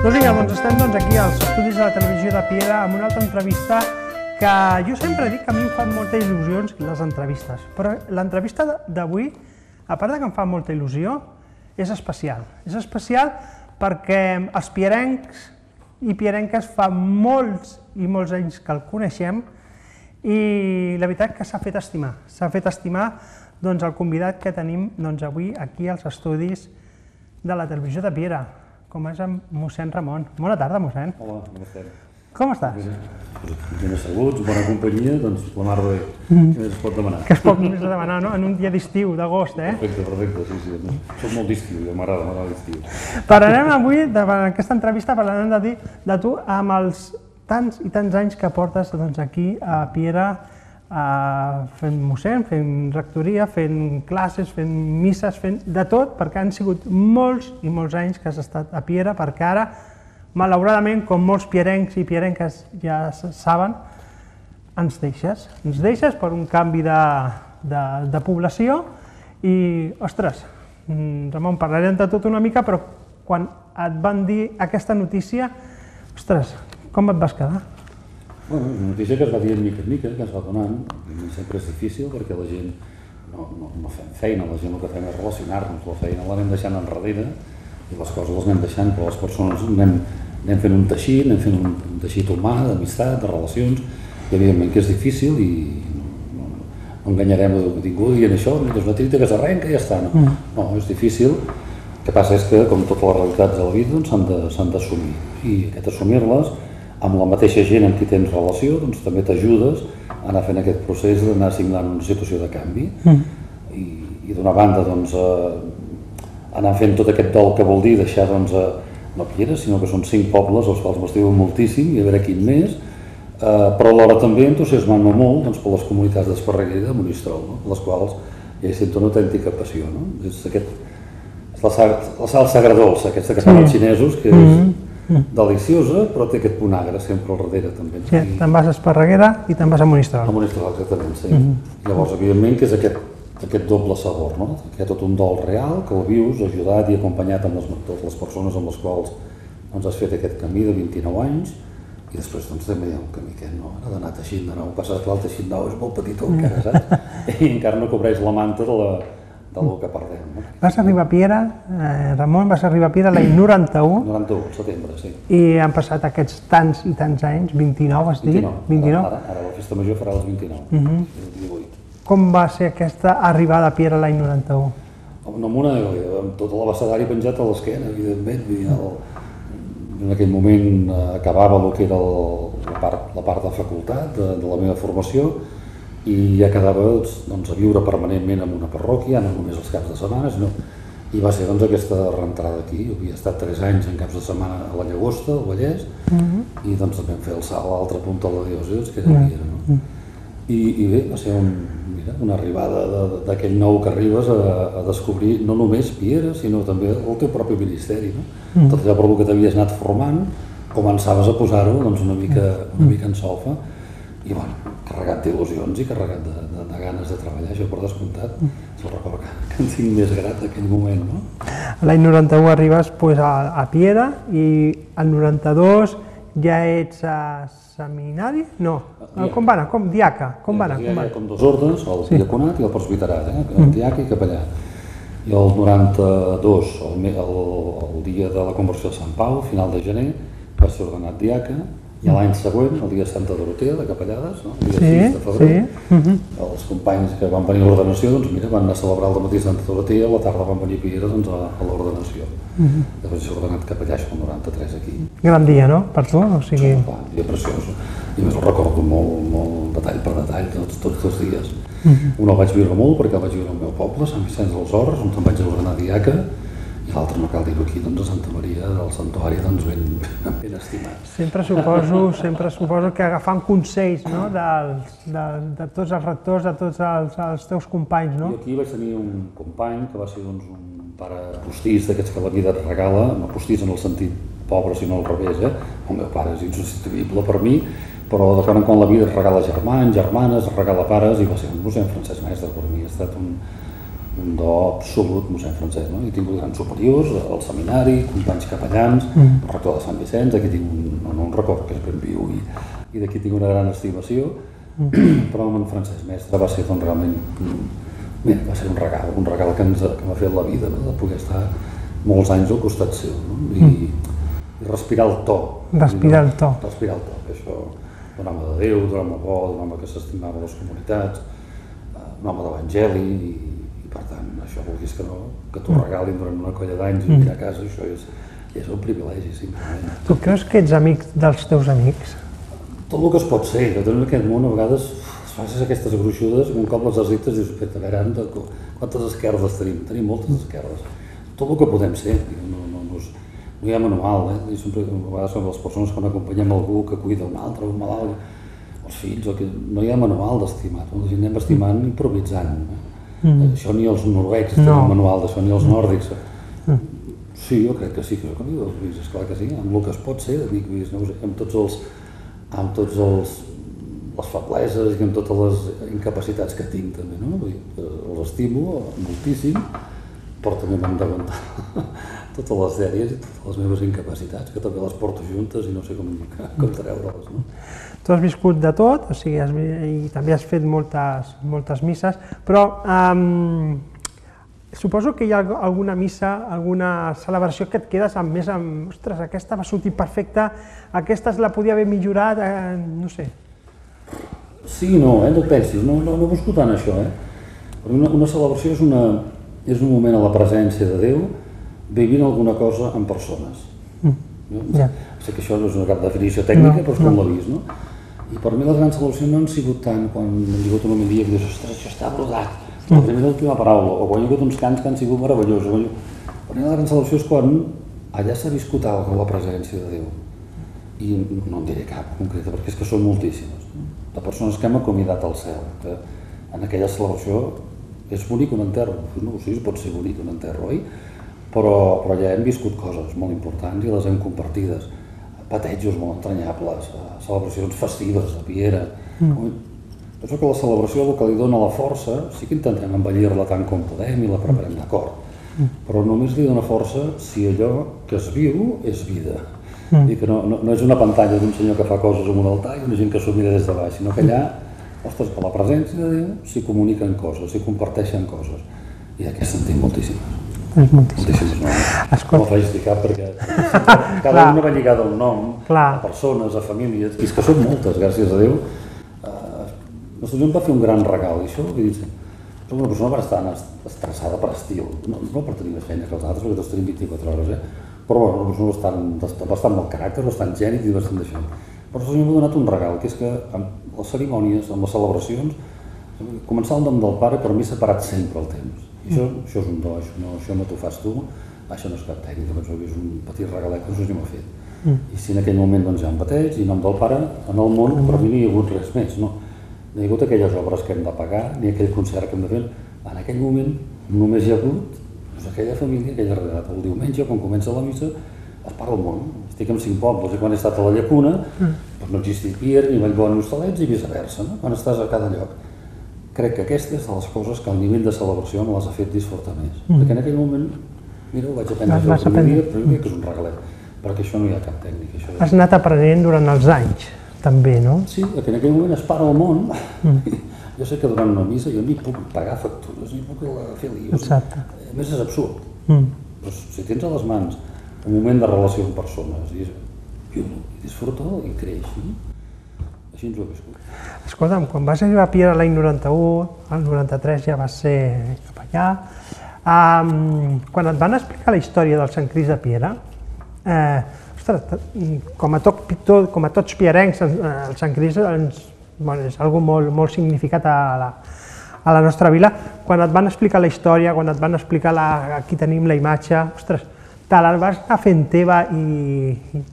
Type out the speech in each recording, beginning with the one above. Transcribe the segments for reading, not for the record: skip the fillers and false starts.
Doncs vinga, estem aquí als estudis de la televisió de Piera amb una altra entrevista que jo sempre dic que a mi em fan molta il·lusions les entrevistes, però l'entrevista d'avui, a part que em fa molta il·lusió, és especial. És especial perquè els pierencs i pierenques fa molts i molts anys que el coneixem i la veritat que s'ha fet estimar. S'ha fet estimar el convidat que tenim avui aquí als estudis de la televisió de Piera, com és en mossèn Ramon. Bona tarda, mossèn. Hola, com estem? Com estàs? Ben asseguts, bona companyia, doncs la mar de bé. Què més es pot demanar? Que es pot més demanar, no? En un dia d'estiu, d'agost, eh? Perfecte, sí. Soc molt d'estiu, m'agrada l'estiu. Parlarem avui, en aquesta entrevista, parlarem de tu amb els tants i tants anys que portes aquí a Piera fent mossèn, fent rectoria, fent classes, fent misses, fent de tot, perquè han sigut molts i molts anys que has estat a Piera, perquè ara, malauradament, com molts pierencs i pierenques ja saben, ens deixes per un canvi de població i, ostres, Ramon, parlarem de tot una mica, però quan et van dir aquesta notícia, ostres, com et vas quedar? Bueno, és una notícia que es va dir mica en mica, que es va donant, sempre és difícil perquè la gent no fem feina, la gent el que fem és relacionar-nos, la feina l'anem deixant enrere i les coses les anem deixant, però les persones anem fent un teixit humà, d'amistat, de relacions, i evidentment que és difícil i no enganyarem ningú dient això, és una tirita que s'arrenca i ja està, no, és difícil. El que passa és que, com totes les realitats de la vida, s'han d'assumir i assumir-les amb la mateixa gent amb qui tens relació, doncs també t'ajudes a anar fent aquest procés d'anar signant una situació de canvi i d'una banda anar fent tot aquest dol que vol dir deixar no Piera, sinó que són 5 pobles als quals m'estimo moltíssim i a veure quin més, però alhora també entusiasmant-me molt per les comunitats d'Esparreguera i de Monistrol, les quals ja hi sento una autèntica passió. És la salsa agredolça, aquesta que fan els xinesos, que és deliciosa, però té aquest punt agre sempre al darrere també. Sí, te'n vas a Esparreguera i te'n vas a Monistrol. A Monistrol, exactament, sí. Llavors, evidentment, que és aquest doble sabor, no? Que hi ha tot un dol real, que el vius ajudat i acompanyat amb totes les persones amb les quals has fet aquest camí de 29 anys i després també hi ha un camí que ha d'anar teixint de nou. Passa que el teixit nou és molt petit encara, saps? I encara no cobreix la manta del que perdem. Vas arribar a Piera, Ramon, vas arribar a Piera l'any 91. 91, setembre, sí. I han passat aquests tants i tants anys, 29 has dit? 29. Ara la festa major farà els 29, 18. Com va ser aquesta arribada a Piera l'any 91? Amb tot l'abecedari penjat a l'esquena, evidentment. En aquell moment acabava el que era la part de facultat de la meva formació i ja quedava a viure permanentment en una parròquia, no només els caps de setmana, i va ser aquesta reentrada aquí. Jo havia estat 3 anys en caps de setmana a la Llagosta, al Vallès, i vam fer el salt a l'altra punta de la diòcesi, que era Piera. I bé, va ser una arribada d'aquell nou que arribes a descobrir no només Piera, sinó també el teu propi ministeri. Tot allò per què t'havies anat formant, començaves a posar-ho una mica en solfa, i carregat d'il·lusions i carregat de ganes de treballar, això per descomptat. És el record que en tinc més grat d'aquell moment. L'any 91 arribes a Piera i el 92 ja ets a seminari? No, com va anar? Diaca? Com va anar? Hi ha com 2 ordres, el diaconat i el presbiterat, diaca i capellà. I el 92, el dia de la conversió de Sant Pau, final de gener, va ser ordenat diaca. I l'any següent, el dia de Santa Dorotea, de Capellades, el dia 6 de febrer, els companys que van venir a l'ordenació van anar a celebrar el matí Santa Dorotea, a la tarda van venir a Piera a l'ordenació. Després s'ha ordenat capellà com 93 aquí. Gran dia, no?, per tu? Un dia preciós. I més el recordo molt detall per detall, tots els dies. Un el vaig viure molt perquè el vaig viure al meu poble, Sant Vicenç dels Horts, on em vaig ordenar diaca, i l'altre, no cal dir-ho aquí, a Santa Maria del Santuari, ben estimat. Sempre suposo que agafant consells de tots els rectors, de tots els teus companys, no? I aquí vaig tenir un company que va ser un pare postís d'aquests que la vida et regala, no postís en el sentit pobre, sinó al revés, El meu pare és insubstituïble per mi, però de quan en quan la vida et regala germans, germanes, et regala pares, i va ser un mossèn Francesc Mestre, per mi ha estat un do absolut, mossèn Francesc, no? He tingut grans superiors, al seminari, companys capellans, el rector de Sant Vicenç, aquí tinc un record que és ben viu i d'aquí tinc una gran estimació, però amb en Francesc Mestre va ser doncs, realment, mira, va ser un regal que m'ha fet la vida, no? De poder estar molts anys al costat seu, no? I respirar el to. Respirar el to. Respirar el to, que això, d'un home de Déu, d'un home bo, d'un home que s'estimava les comunitats, un home d'evangeli, i per tant, això vulguis que no, que t'ho regalin durant una colla d'anys i vine a casa, això és un privilegi, simplement. Tu creus que ets amic dels teus amics? Tot el que es pot ser, que en aquest món a vegades facis aquestes gruixudes i un cop les has dites dius, a veure, quantes esquerdes tenim? Tenim moltes esquerdes. Tot el que podem ser, no hi ha manual, I sempre, a vegades som les persones quan acompanyem algú que cuida un altre, un malalt, els fills, no hi ha manual d'estimar, anem estimant improvisant. Això ni els noruecs tenen manual d'això, ni els nòrdics. Sí, jo crec que sí, que soc amic dels amics, esclar que sí, amb el que es pot ser d'amic, amb tots les febleses i amb totes les incapacitats que tinc també, no? Els estimo moltíssim, però també m'han d'aguantar totes les dèries i totes les meves incapacitats, que també les porto juntes i no sé com treure-les, no? Tu has viscut de tot, o sigui, i també has fet moltes misses, però suposo que hi ha alguna missa, alguna celebració que et quedes més amb, ostres, aquesta va sortir perfecta, aquesta la podia haver millorat, no sé. Sí, no et pensis, no busco tant això, Una celebració és un moment a la presència de Déu vivint alguna cosa amb persones. Sé que això no és una cap definició tècnica, però és com l'ha vist, no? I per mi les grans celebracions no han sigut tant quan he lligat una homilia que dius, ostres, això està brodat, la primera i l'última paraula, o quan hi ha hagut uns cants que han sigut meravellosos. Per mi la gran celebració és quan allà s'ha viscut alguna cosa amb la presència de Déu. I no en diré cap concreta, perquè és que són moltíssimes, de persones que hem acomiadat al cel, que en aquella celebració és bonic un enterro, no sé si pot ser bonic un enterro, oi? Però allà hem viscut coses molt importants i les hem compartides, patejos molt entranyables, celebracions festives de Piera. Penso que la celebració, el que li dona la força, sí que intentem embellir-la tant com podem i la preparem d'acord, però només li dona força si allò que es viu és vida. I que no és una pantalla d'un senyor que fa coses en un altar i una gent que s'ho mira des de baix, sinó que allà, ostres, a la presència de Déu s'hi comuniquen coses, s'hi comparteixen coses, i d'aquestes en tinc moltíssimes. Moltíssimes, no me'l faig dir cap perquè cada una va lligada a un nom, a persones, a famílies, i és que són moltes, gràcies a Déu. El senyor em va fer un gran regal, i això, soc una persona bastant estressada per estil, no per tenir més feina que els altres, perquè tots tenim 24 hores, però una persona bastant molt caràcter, bastant gènit i bastant d'això. Però el senyor m'ha donat un regal, que és que amb les cerimònies, amb les celebracions, començar el nom del pare per mi s'ha parat sempre el temps. I això és un do, això no t'ho fas tu, això no és cap tècnica, penso que és un petit regalet que no sé si m'ha fet. I si en aquell moment hi ha un bateig i nom del pare, en el món per mi no hi ha hagut res més, no hi ha hagut aquelles obres que hem de pagar, ni aquell concert que hem de fer, en aquell moment només hi ha hagut aquella família, aquella realitat. El diumenge, quan comença la missa, es parla el món. Estic en 5 pobles i quan he estat a la Llacuna, no existia Pier, ni Vallbó, ni Hostalets i viceversa, quan estàs a cada lloc. Crec que aquesta és de les coses que al nivell de celebració me les ha fet disfrutar més. Perquè en aquell moment, mira, ho vaig aprendre a fer el primer dia, però jo crec que és un regalet, perquè això no hi ha cap tècnica. Has anat aprenent durant els anys, també, no? Sí, perquè en aquell moment es para el món. Jo sé que durant una missa jo ni puc pagar factures, ni puc fer líos. A més, és absurd. Però si tens a les mans un moment de relació amb persones, i disfruta i creix, així ens ho he viscut. Escolta'm, quan vas arribar a Piera l'any 91, el 93 ja vas ser cap allà, quan et van explicar la història del Sant Crist de Piera, ostres, com a tots pierencs, el Sant Crist és algo molt significat a la nostra vila. Quan et van explicar la història, quan et van explicar aquí tenim la imatge, ostres, te la vas anar fent teva i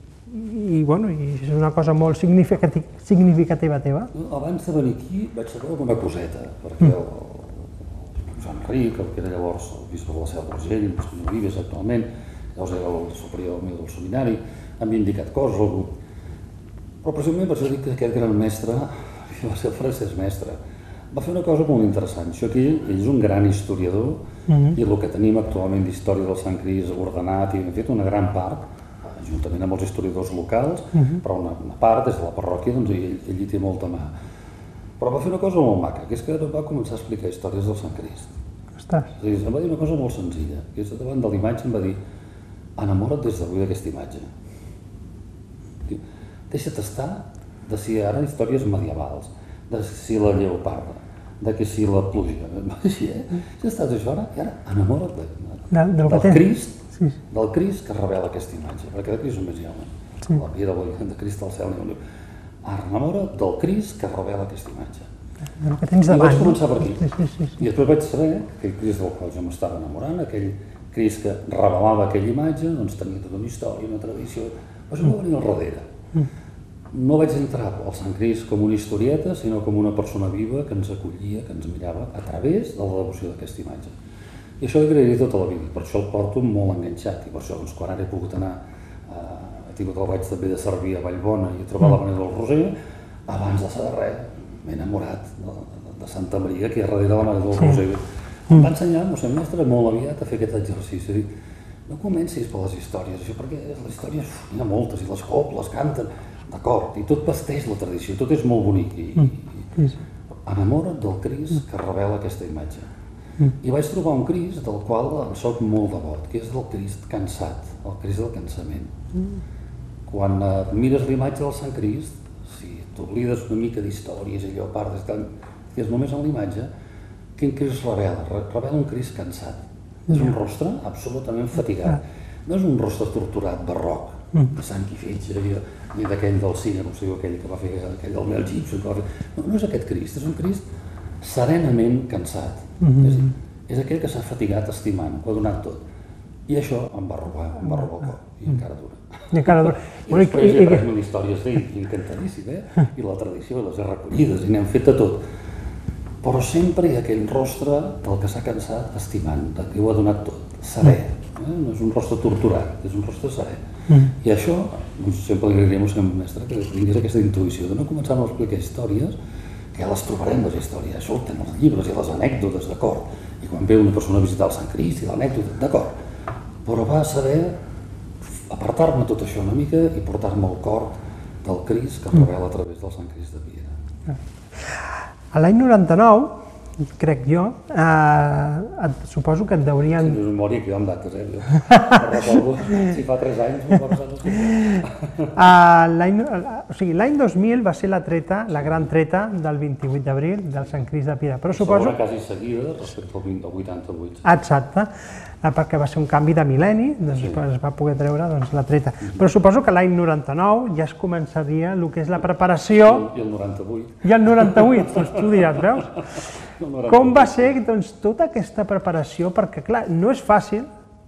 és una cosa molt significativa teva. Abans de venir aquí vaig saber alguna coseta, perquè el Joan Ric, el que era llavors el bisbe de la Seu d'Urgell, el senyor Vives actualment, llavors era el superior meu del seminari, m'havia indicat coses, però precisament per això dic que aquest gran mestre va ser el Francesc Mestre. va fer una cosa molt interessant. Això aquí, ell és un gran historiador i el que tenim actualment d'història del Sant Crist ordenat i hem fet una gran part, juntament amb els historiadors locals, però una part des de la parròquia, doncs ell hi té molta mà. Però va fer una cosa molt maca, que és que va començar a explicar històries del Sant Crist. Ostres. Em va dir una cosa molt senzilla, que és davant de l'imatge em va dir enamora't des d'avui d'aquesta imatge. Deixa't estar de si ara històries medievals, de si la lleoparda, de que si la pluja, així, si estàs això ara, i ara enamora't del Crist, del Crist que revela aquesta imatge, perquè de Crist només hi ha una, la vida de Crist al cel, ara enamora't del Crist que revela aquesta imatge. I vaig començar per aquí, i després vaig saber que aquell Crist del qual jo m'estava enamorant, aquell Crist que revelava aquella imatge, doncs tenia tota una història, una tradició, però jo va venir al darrere. No vaig entrar al Sant Crist com una historieta, sinó com una persona viva que ens acollia, que ens mirava a través de la devoció d'aquesta imatge. I això li agrairia tota la vida, per això el porto molt enganxat, i per això quan ara he pogut anar, he tingut el raig també de servir a Vallbona i a trobar la Manera del Roser, abans de saber res, m'he enamorat de Santa Maria, que és darrere de la Mare del Roser. Em va ensenyar, mossèn Mestre, molt aviat a fer aquest exercici, no comencis per les històries, això perquè les històries n'hi ha moltes, i les cobles canten, d'acord, i tot vesteix la tradició, tot és molt bonic, i enamora't del Crist que revela aquesta imatge. I vaig trobar un Crist del qual en soc molt devot, que és del Crist cansat, el Crist del cansament. Quan mires l'imatge del Sant Crist, si t'oblides una mica d'històries i lleopardes, que és només en l'imatge, quin Crist revela? Revela un Crist cansat. És un rostre absolutament fatigat. No és un rostre torturat, barroc, de sang i fetge, ni d'aquell del cine, com si diu aquell que va fer aquell del Mel Gibson. No és aquest Crist, és un Crist serenament cansat. És aquell que s'ha fatigat estimant, que ho ha donat tot. I això em va robar el cor, i encara dura. I després hi ha 3.000 històries d'ell, encantadíssim, i la tradició, les he recollides, i n'hem fet de tot. Però sempre hi ha aquell rostre del que s'ha cansat estimant, del que ho ha donat tot, serè. No és un rostre torturat, és un rostre serè. I això, sempre li agrairia al mossèn Mestre que tingués aquesta intuïció de no començar a explicar històries, que ja les trobarem, les històries, això ho tenen els llibres i les anècdotes, d'acord? I quan ve una persona a visitar el Sant Crist i l'anècdota, d'acord? Però va saber apartar-me tot això una mica i portar-me al cor del Crist que revela a través del Sant Crist de Piera. A l'any 99, crec jo, suposo que et deurien... Sí, és memòria que jo amb dates, jo recordo, si fa 3 anys m'ho va passar L'any 2000 va ser la treta, la gran treta del 28 d'abril del Sant Crist de Piera, però suposo... Segona quasi seguida respecte al 88. Exacte, perquè va ser un canvi de mil·lenni, després es va poder treure la treta. Però suposo que l'any 99 ja es començaria el que és la preparació... I el 98. I el 98, doncs tu diràs, veus? Com va ser tota aquesta preparació? Perquè, clar, no és fàcil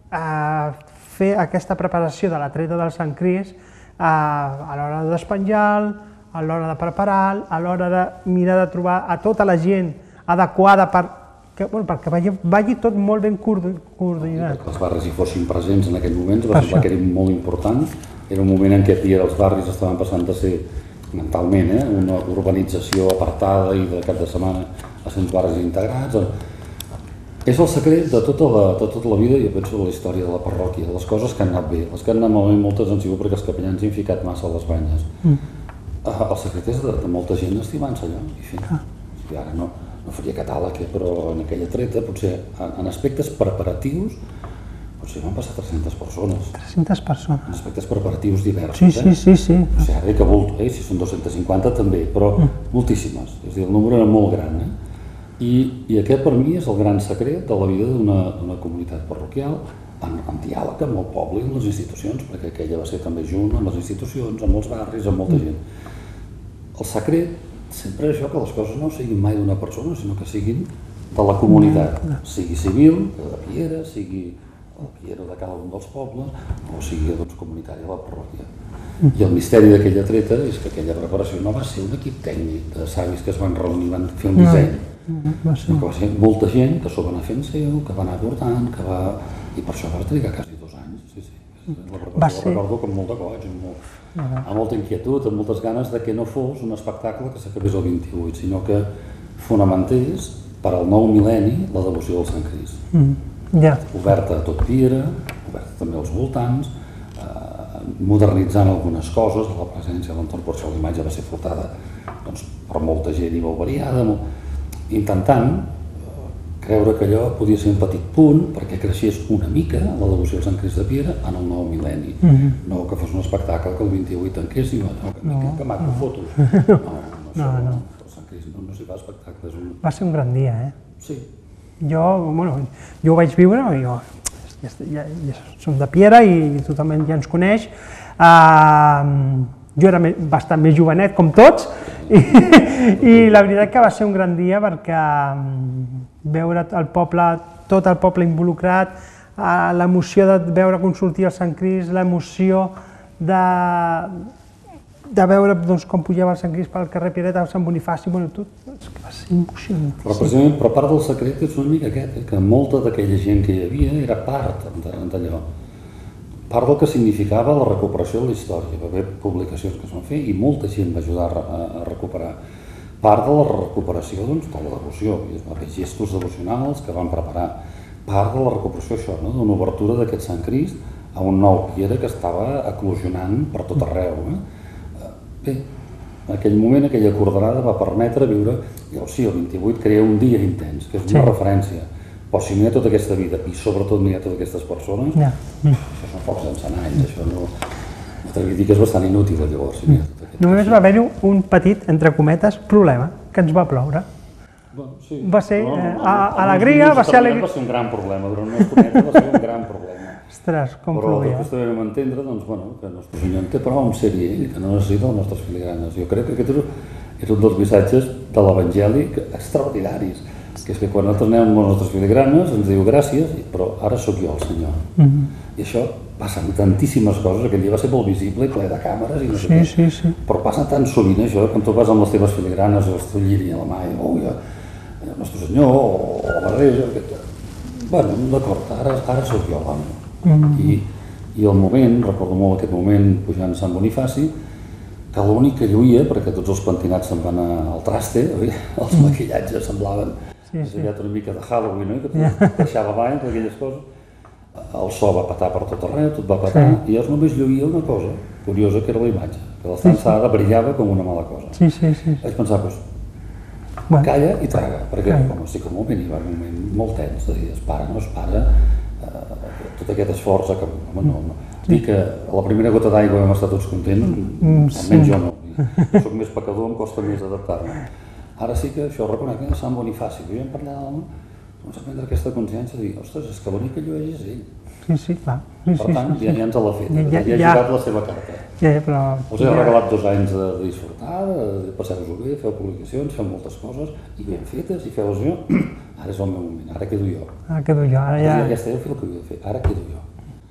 fer aquesta preparació de la treta del Sant Crist a l'hora de despenjar, a l'hora de preparar, a l'hora de mirar de trobar a tota la gent adequada perquè vagi tot molt ben coordinat. Que els barris hi fossin presents en aquell moment, va semblar que era molt important. Era un moment en què els barris estaven passant de ser mentalment una urbanització apartada i de cap de setmana a ser uns barris integrats. És el secret de tota la vida, jo penso, de la història de la parròquia, de les coses que han anat bé. Les que han anat malament moltes han sigut perquè els capellans hi han ficat massa a les banyes. El secret és de molta gent estimant-se allò. I ara no faria catàleg, però en aquella treta, potser en aspectes preparatius, potser van passar 300 persones. 300 persones. En aspectes preparatius diversos. Sí. O sigui, ara que volto, si són 250 també, però moltíssimes. És a dir, el número era molt gran. I aquest per mi és el gran secret de la vida d'una comunitat parroquial, en diàleg amb el poble i amb les institucions, perquè aquella va ser també junt amb les institucions, amb els barris, amb molta gent. El secret sempre és això, que les coses no siguin mai d'una persona, sinó que siguin de la comunitat, sigui civil, de Piera, sigui el Piera de cada un dels pobles, o sigui comunitari de la parròquia. I el misteri d'aquella treta és que aquella preparació no va ser un equip tècnic de savis que es van reunir i van fer un disseny, sinó que va ser molta gent que s'ho va anar fent seu, que va anar portant, i per això va trigar quasi 2 anys. La preparació la recordo com molt de goig, amb molta inquietud, amb moltes ganes de que no fos un espectacle que s'acabés el 28, sinó que fonamentés per al nou mil·lenni la devoció del Sant Crist. Oberta a tot Piera, oberta també als voltants, modernitzant algunes coses de la presència de l'entorn, per això la imatge va ser portada per molta gent i molt variada, intentant creure que allò podia ser un petit punt perquè creixés una mica la devoció al Sant Crist de Piera en el nou mil·lenni. No que fos un espectacle que el 28 tanqués i que maco fotos. No, el Sant Crist no s'hi fa espectacles. Va ser un gran dia, eh? Sí. Jo ho vaig viure, jo som de Piera i totalment ja ens coneix. Jo era bastant més jovenet, com tots, i la veritat que va ser un gran dia perquè veure tot el poble involucrat, l'emoció de veure com sortia el Sant Crist, l'emoció de veure com pujava el Sant Crist pel carrer Piereta, el Sant Bonifaci, tot, va ser emocionant. Però part del secret és una mica aquest, que molta d'aquella gent que hi havia era part d'allò. Part del que significava la recuperació de la història. Va haver publicacions que es van fer i molta gent va ajudar a recuperar. Part de la recuperació de la devoció, hi va haver gestos devocionals que van preparar. Part de la recuperació d'una obertura d'aquest Sant Crist a un nou Piera que estava eclosionant per tot arreu. Bé, en aquell moment, aquella coordenada va permetre viure, sí, el 28 crea un dia intens, que és una referència, però si no hi ha tota aquesta vida i sobretot no hi ha totes aquestes persones, això són focs sense anys, això no... M'atreviria a dir que és bastant inútil llavors. Només va haver-hi un petit, entre cometes, problema, que ens va ploure. Va ser alegria, va ser alegria... Va ser un gran problema, però no és cometa, va ser un gran problema. Ostres, com plovia. Però després també vam entendre que el nostre senyor en té prou amb ser ell, que no necessita les nostres filigranes. Jo crec que aquest és un dels missatges de l'Evangeli extraordinaris, que és que quan nosaltres anem amb les nostres filigranes ens diu gràcies, però ara sóc jo el Senyor. I això passa amb tantíssimes coses, aquell dia va ser molt visible i ple de càmeres i no sé què, però passa tan sovint això, quan tu vas amb les teves filigranes o el teu lliri a la mà i el nostre Senyor o la Mare de Déu, bueno, d'acord, ara sóc jo l'home. I el moment, recordo molt aquest moment pujant Sant Bonifaci, que l'únic que lluïa, perquè tots els pentinats se'n van al traste, els maquillatges semblaven una mica de Halloween, que tot deixava avall, aquelles coses, el so va petar per tot arreu, tot va petar, i llavors només lluïa una cosa curiosa, que era la imatge, que l'estançada brillava com una mala cosa. Vaig pensar, calla i traga, perquè com estic un moment, hi va un moment molt tens, de dir, es para, no es para, tot aquest esforç acabó. Dir que a la primera gota d'aigua vam estar tots contents, almenys jo no. Jo soc més pecador, em costa més adaptar-me. Ara sí que això reconec que és Sant Bonifaci, que vam parlar d'home, doncs a prendre aquesta consciència de dir, ostres, és que l'únic que llueix és ell. Clar. Per tant, ja ens l'ha fet, ja ha jugat la seva carta. Us he regalat 2 anys de disfrutar, de passar-vos-ho bé, feu publicacions, feu moltes coses, i ben fetes, i feu-les jo. Ara és el meu moment, ara quedo jo. Ara ja... Ja esteu fent el que havia de fer, ara quedo jo.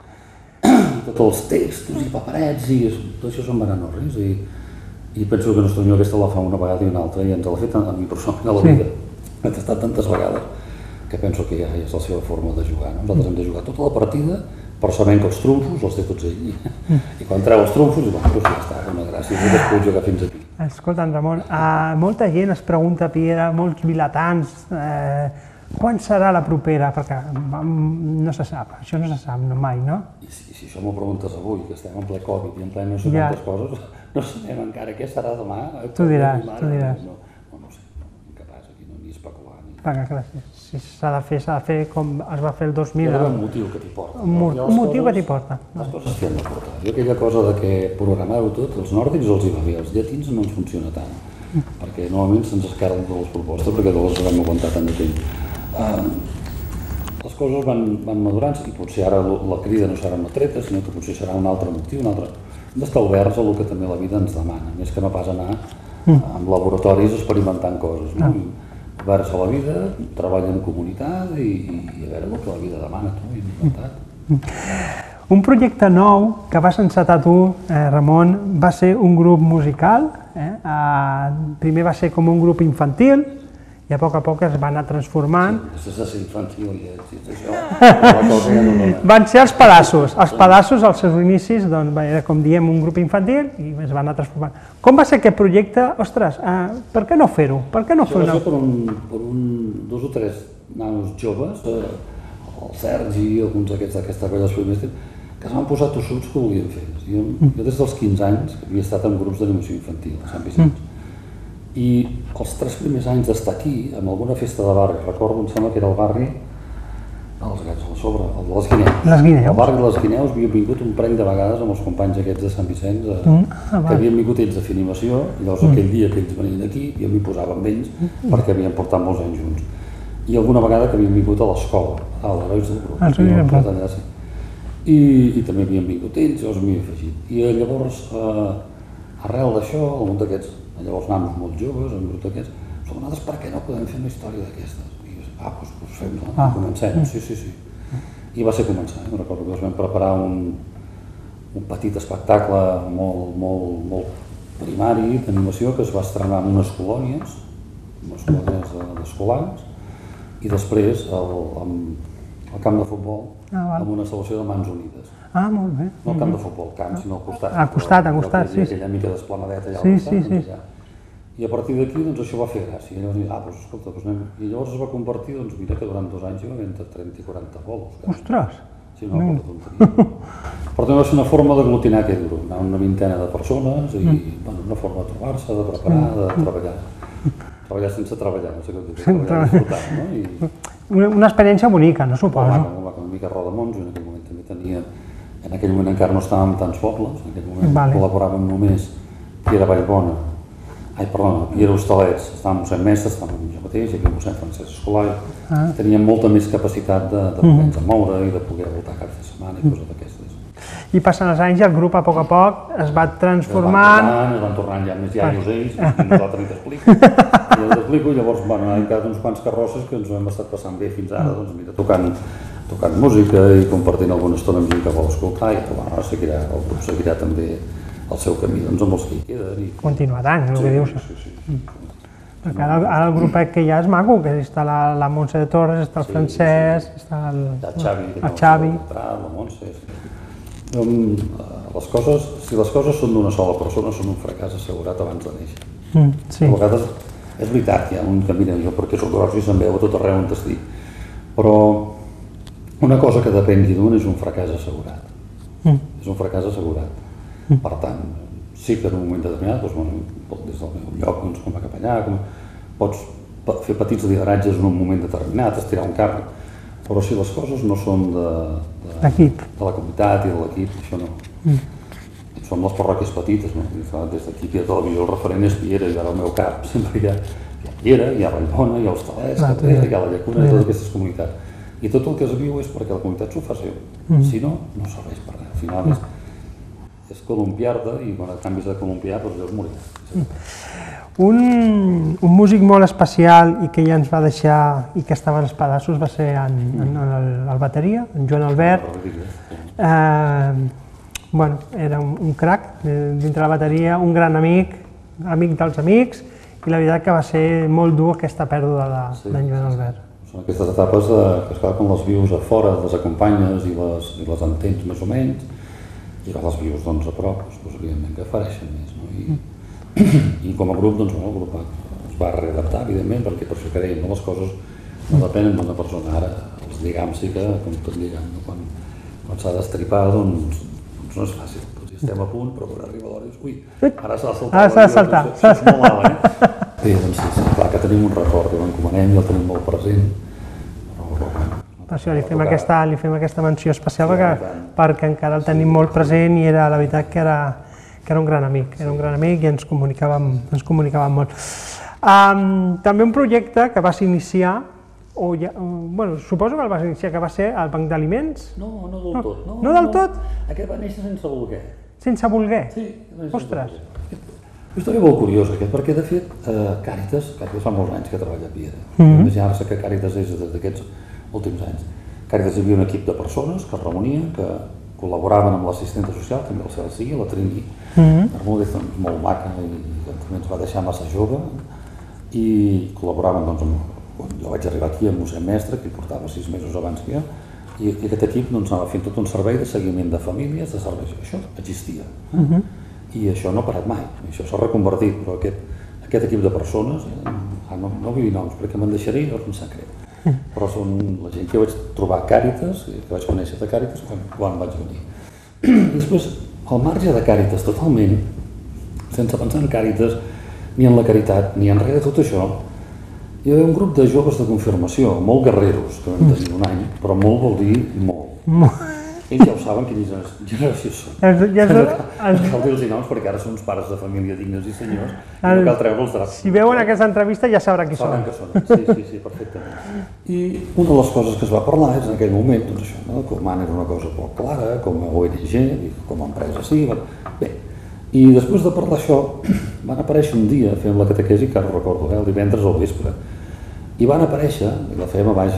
I tots els textos i paperets, i tot això se'n van anar res, i penso que el nostre Senyor aquesta la fa una vegada i una altra, i ens l'ha fet a mi personalment a la vida. M'ha tastat tantes vegades que penso que ja és la seva forma de jugar. Nosaltres hem de jugar tota la partida, però sabent que els trumfos els té tots ell. I quan treu els trumfos, doncs ja està, una gràcia, que es pot jugar fins aquí. Escolta, Ramon, molta gent es pregunta a Piera, molts vilatans, quan serà la propera? Perquè no se sap, això no se sap mai, no? I si això m'ho preguntes avui, que estem en ple Covid i en ple no sé quantes coses, no sabem encara què serà demà. Tu diràs. No sé, incapaç aquí, ni especular. Clar, si s'ha de fer com es va fer el 2000... Hi ha d'haver un motiu que t'hi porta. Un motiu que t'hi porta. Les coses t'hi han de portar. Jo aquella cosa de que programar-ho tot, els nòrdics els hi va bé, els llatins no ens funciona tant, perquè normalment se'ns escarden totes les propostes perquè totes les vam aguantar tant de temps. Les coses van madurant i potser ara la crida no serà una treta, sinó que potser serà un altre motiu, un altre... Hem d'estar oberts a el que també la vida ens demana, més que no pas anar en laboratoris experimentant coses. Oberts a la vida, treball en comunitat i a veure el que la vida demana, tu, i llibertat. Un projecte nou que vas encetar tu, Ramon, va ser un grup musical. Primer va ser com un grup infantil i a poc es va anar transformant. Sí, és infantil i això, la cosa ja no dona. Van ser els pedaços. Els pedaços, als seus inicis, doncs, era, com diem, un grup infantil i es va anar transformant. Com va ser aquest projecte? Ostres, per què no fer-ho? Per què no fer-ho? Això va ser per dos o tres nanos joves, el Sergi i alguns d'aquesta colla dels primers, que es van posar tossuts que volien fer. Jo des dels 15 anys havia estat en grups d'animació infantil a Sant Vicenç. I els 3 primers anys d'estar aquí, en alguna festa de barri, recordo, em sembla que era el barri dels Gats a sobre, el de les Guineus. Les Guineus. El barri de les Guineus havia vingut un parell de vegades amb els companys aquests de Sant Vicenç, que havien vingut ells a fer animació, i llavors aquell dia que ells venien aquí, jo m'hi posava amb ells perquè havien portat molts anys junts. I alguna vegada que havien vingut a l'escola, a l'Herois del Grup. I també havien vingut ells, llavors m'hi he afegit. I llavors, arrel d'això, algun d'aquests, llavors nanos molt joves, en grup d'aquests, nosaltres per què no podem fer una història d'aquestes? I doncs fem, no? Comencem, sí. I va ser començar, recordo que vam preparar un petit espectacle molt primari d'animació que es va estrenar en unes colònies d'escolans, i després al camp de futbol amb una celebració de Mans Unides. Molt bé. No al camp de futbol, camp, sinó al costat. Al costat, sí. Aquella mica d'esplanadeta allà al costat. I a partir d'aquí això va fer gràcia. I llavors, escolta, i llavors es va convertir, mira que durant 2 anys hi va haver entre 30 i 40 bolos. Ostres! Sí, no, per tonteria. Per tant, va ser una forma d'aglutinar aquest grup, una vintena de persones i una forma de trobar-se, de preparar, de treballar. Treballar sense treballar, no sé què dir, treballar disfrutant, no? Una experiència bonica, no suposo? Una mica Rodamons, en aquell moment també tenia... En aquell moment encara no estàvem tants pobles, en aquell moment col·laboràvem només Piera Vallbona, Piera Hostalets, estàvem a mossèn Mestre, estàvem jo mateix, i aquí a mossèn Francesc Escolai, teníem molta més capacitat de poder-nos moure i de poder voltar cap de setmana i coses d'aquestes. I passant els anys el grup a poc es va transformant... Es van tornant ja més iaios ells, i nosaltres ni t'explico. Llavors han quedat uns quants carrosses que ens ho hem estat passant bé fins ara, tocant música i compartint alguna estona amb gent que vol escoltar, i ara el grup seguirà també el seu camí amb els que hi queden. Continuaran, el que dius. Sí. Perquè ara el grup que hi ha és maco, que està la Montse de Torres, està el Francesc, està el Xavi, la Montse. Si les coses són d'una sola persona, són un fracàs assegurat abans de néixer. A vegades, és veritat, hi ha un que mira, jo perquè soc gros i se'n veu a tot arreu on estic, però una cosa que depengui d'un és un fracàs assegurat. És un fracàs assegurat. Per tant, sí que en un moment determinat, des del meu lloc, com a capellà, pots fer petits lideratges en un moment determinat, estirar un càrrec, però si les coses no són de la comunitat i de l'equip, això no. Són les parròquies petites, no? Des d'aquí a Televisió el referent és Piera, i ara al meu cap sempre hi ha Piera, hi ha Vallbona, hi ha Hostalets, hi ha la Llacuna, i totes aquestes comunitats. I tot el que es viu és perquè la comunitat s'ho fa seu. Si no, no serveix per res. Al final és columpiar-te i quan et canvis de columpiar, doncs llavors moriràs. Un músic molt especial i que ja ens va deixar i que estava als pedaços va ser el bateria, en Joan Albert. Era un crac dintre la bateria, un gran amic dels amics, i la veritat que va ser molt dur aquesta pèrdua d'en Joan Albert. Són aquestes etapes que, esclar, quan les vius a fora, les acompanyes i les entens més o menys, i quan les vius a prop, evidentment que fareixen més. I com a grup, el grup es va readaptar, evidentment, perquè per això que dèiem, les coses no depenen d'una persona. Ara, els lligams sí que, com tot lligam, quan s'ha d'estripar, doncs no és fàcil. Estem a punt, però quan arriba l'hora dius, ui, ara s'ha de saltar. S'ha de saltar. Això és molt alt, Bé, doncs sí, clar que tenim un record, l'encomanem i el tenim molt present. Per això li fem aquesta menció especial perquè encara el tenim molt present i la veritat que era un gran amic, i ens comunicàvem molt. També un projecte que vas iniciar, suposo que el vas iniciar, que va ser el Banc d'Aliments? No del tot. No del tot? Aquest va néixer sense voler. Sense voler? Sí. Ostres! Una història molt curiosa, perquè de fet Càritas fa molts anys que treballa a Piera. Imaginar-se que Càritas és des d'aquests últims anys. Càritas hi havia un equip de persones que es reunien, que col·laboraven amb l'assistenta social, també el Celestí, la Trini. Bermúdez, molt maca, i també ens va deixar massa jove. i col·laboraven, doncs, quan jo vaig arribar aquí amb mossèn Mestre, que hi portava 6 mesos abans que jo, i aquest equip doncs, anava fent tot un servei de seguiment de famílies, de serveis. Això existia. I això no ha parat mai, això s'ha reconvertit, però aquest equip de persones, no vull dir noms perquè me'n deixaré en secret, però són la gent que vaig trobar a Càritas, que vaig conèixer de Càritas quan vaig venir. I després, al marge de Càritas totalment, sense pensar en Càritas, ni en la caritat, ni enrere tot això, hi havia un grup de joves de confirmació, molt guerreros, que vam tenir un any, però molt vol dir molt. Ells ja ho saben quina generació són. No cal dir-los noms perquè ara són uns pares de família dignes i senyors i no cal treure-los draps. Si veuen aquesta entrevista ja sabran qui són. Sabran que són, sí, perfectament. I una de les coses que es va parlar és en aquell moment, doncs això, que Oman era una cosa poc clara, com a ONG, com a empresa sí. Bé, i després de parlar això, van aparèixer un dia, fèiem la catequesi, que ara recordo, el divendres al vespre, i van aparèixer, i la fèiem a baix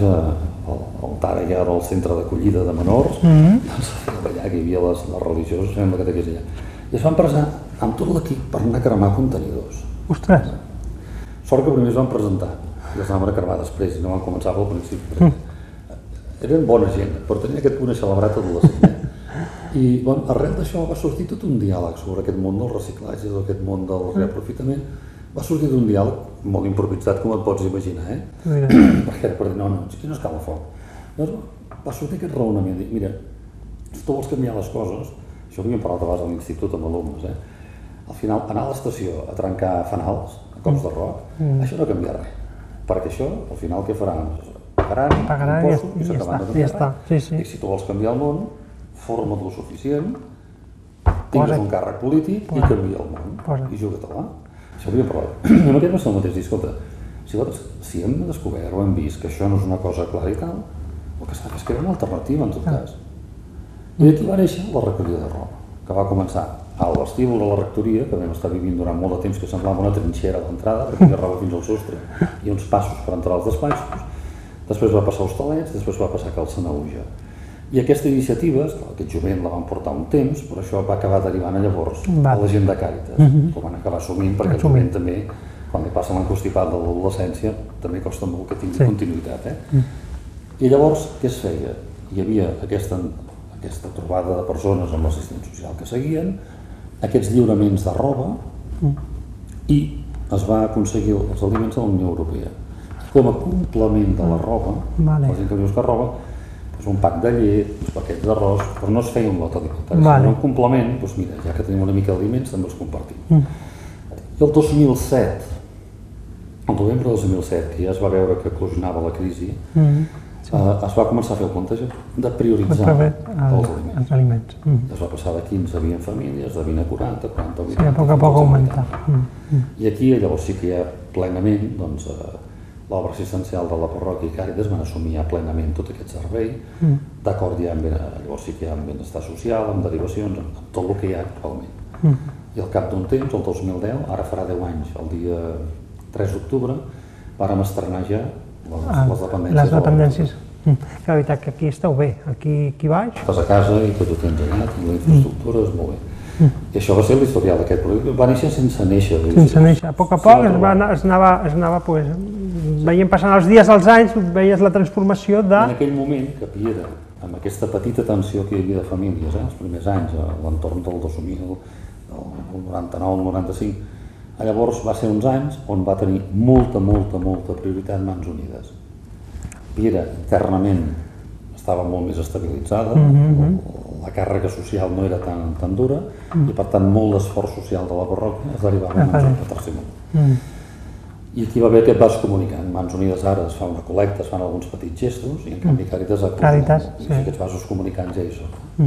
al Tara, ja era el centre d'acollida de menors, doncs allà que hi havia les religioses, fèiem la catequesi allà, i es van presentar amb tot l'equip per anar a cremar contenidors. Ostres! Sort que primer es van presentar, i els anàvem a cremar després, i no van començar pel principi. Eren bona gent, però tenia aquest punt celebrat adolescent. I arrel d'això va sortir tot un diàleg sobre aquest món del reciclatge, aquest món del reaprofitament. Va sortir d'un diàleg molt improvisat, com et pots imaginar, perquè era per dir, no, aquí no es cau a foc. Llavors va sortir aquest raonament, dir, mira, si tu vols canviar les coses, això ho havíem parlat abans a l'institut amb alumnes, al final anar a l'estació a trencar fanals, a cops de roc, això no canvia res, perquè això, al final, què faran? Pagaran impostos i s'acaben de canviar res. I si tu vols canviar el món, forma't lo suficient, tingues un càrrec polític i canvia el món, i juga-te-la. Això ho havíem parlat. I amb aquest va ser el mateix, dir, escolta, si hem descobert o hem vist que això no és una cosa clara i tal, el que s'ha de fer és crear una alternativa, en tot cas. I d'aquí va néixer la recollida de roba, que va començar a l'estíbul de la rectoria, que vam estar vivint durant molt de temps, que semblava una trinxera a l'entrada, perquè hi havia roba fins al sostre i uns passos per entrar als despatxos. Després va passar als Hostalets, després va passar a Cal Sanaüja. I aquesta iniciativa, aquest jovent la van portar un temps, però això va acabar derivant llavors a la gent de Càritas, que ho van acabar assumint, perquè el jovent també, quan li passa l'encostipat de l'adolescència, també costa molt que tingui continuïtat. I llavors, què es feia? Hi havia aquesta trobada de persones amb l'assistent social que seguien, aquests lliuraments de roba, i es va aconseguir els aliments de la Unió Europea. Com a complement de la roba, la gent que li busca roba, un pack de llet, uns paquets d'arròs, però no es feia un lot alimentari, sinó un complement, doncs mira, ja que tenim una mica d'aliments, també els compartim. I el 2007, el novembre del 2007, que ja es va veure que eclosionava la crisi, es va començar a fer el plantejament de prioritzar els aliments. Es va passar de 15 a 20 famílies, de 20 a 40, 40 a 80... Sí, a poc a poc augmentar. I aquí llavors sí que hi ha plenament, doncs, l'obra assistencial de la parròquia i Càritas van assumir ja plenament tot aquest servei, d'acord ja llavors sí que hi ha benestar social, amb derivacions, amb tot el que hi ha actualment. I al cap d'un temps, el 2010, ara farà 10 anys, el dia 3 d'octubre, vàrem estrenar ja les dependències. Les dependències. La veritat que aquí esteu bé, aquí baix. Estàs a casa i tot ho tens allà, la infraestructura és molt bé. I això va ser l'historial d'aquest projecte, va néixer sense néixer. Sense néixer, a poc es anava veient passant els dies, els anys, veies la transformació de... En aquell moment, que Piera, amb aquesta petita tensió que hi havia de famílies, els primers anys, a l'entorn del 2000, el 99, el 95, llavors va ser uns anys on va tenir molta prioritat Mans Unides. Piera, internament, estava molt més estabilitzada, la càrrega social no era tan dura i per tant molt d'esforç social de la parròquia es derivava a Mans Unides. I aquí va haver aquest vas comunicant. Mans Unides ara es fa una col·lecta, es fan alguns petits gestos i en canvi Càritas aquests vasos comunicants ja hi són.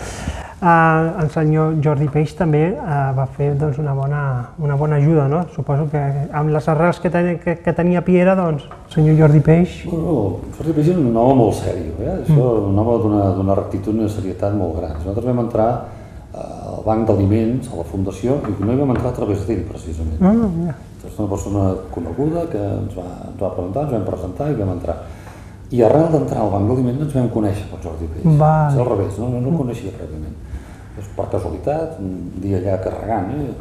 El senyor Jordi Peix també va fer una bona ajuda, no? Suposo que amb les arrels que tenia Piera, doncs, el senyor Jordi Peix... Jordi Peix era un home molt sèrio, un home d'una rectitud i una serietat molt gran. Nosaltres vam entrar al banc d'aliments, a la fundació, i no hi vam entrar a través d'ell, precisament. És una persona coneguda que ens va preguntar, ens vam presentar i vam entrar. I arrel d'entrar al banc d'aliments ens vam conèixer el Jordi Peix. És al revés, no el coneixia prèviament. Per casualitat, un dia allà carregant,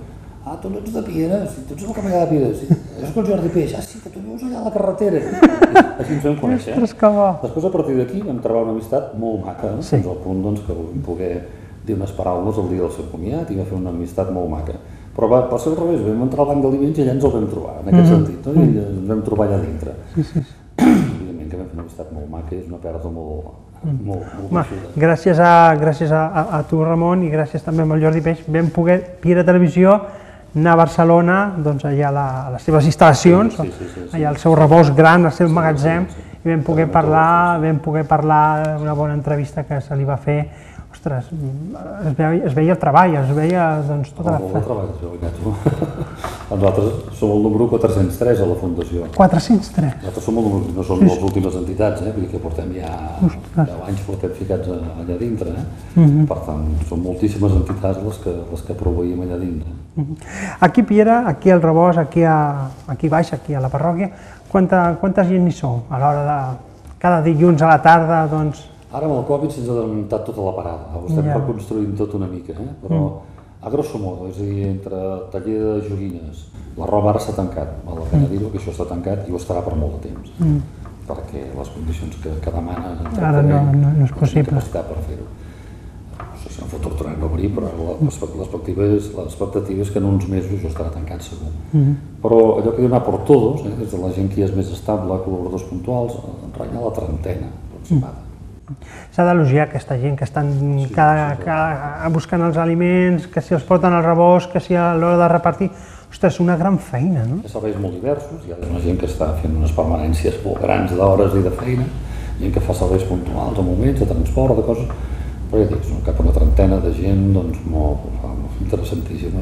tu no ets de Piera, tu ets el capellà de Piera, és el Jordi Peix, sí, que tu vius allà a la carretera. Així ens vam conèixer. Després, a partir d'aquí, vam trobar una amistat molt maca, fins al punt que vam poder dir unes paraules el dia del seu comiat i va fer una amistat molt maca. Però va ser al revés, vam entrar al banc d'aliments i allà ens el vam trobar, en aquest sentit, i ens vam trobar allà dintre. Evidentment que vam fer una amistat molt maca i és una pèrdua molt gruixuda. Gràcies a tu, Ramon, i gràcies també al Jordi Peix, vam poder, Piera Televisió, anar a Barcelona, allà a les seves instal·lacions, allà al seu rebost gran, al seu magatzem, i vam poder parlar d'una bona entrevista que se li va fer. Ostres, es veia el treball, es veia tota la feina. El treball es veu, tu. Nosaltres som el número 403 a la Fundació. 403? Nosaltres som el número, no som les últimes entitats, vull dir que portem ja 10 anys ficats allà dintre. Per tant, són moltíssimes entitats les que proveïm allà dintre. Aquí a Piera, aquí al Rebost, aquí baix, aquí a la parròquia, quanta gent hi sou a l'hora de cada dilluns a la tarda? Ara amb el Covid se'ns ha desmuntat tota la parada, ho estem reconstruint tot una mica, però a grosso modo, és a dir, entre taller de joguines, la roba ara s'ha tancat, val la pena dir-ho, que això està tancat i ho estarà per molt de temps, perquè les condicions que demana ara no és possible. Capacitat per fer-ho. No sé si en el futur tornarem a obrir, però l'expectativa és que en uns mesos això estarà tancat segur. Però allò que diu anar per todos, des de la gent que és més estable, col·laboradors puntuals, en ratlla la trentena aproximada. S'ha d'elogiar aquesta gent que estan buscant els aliments, que si els porten al rebost, que si a l'hora de repartir... Ostres, és una gran feina, no? Hi ha serveis molt diversos, hi ha una gent que està fent unes permanències molt grans d'hores i de feina, gent que fa serveis puntuals, a moments, de transport, de coses... Però ja dic, cap a una trentena de gent, doncs, molt interessantíssima,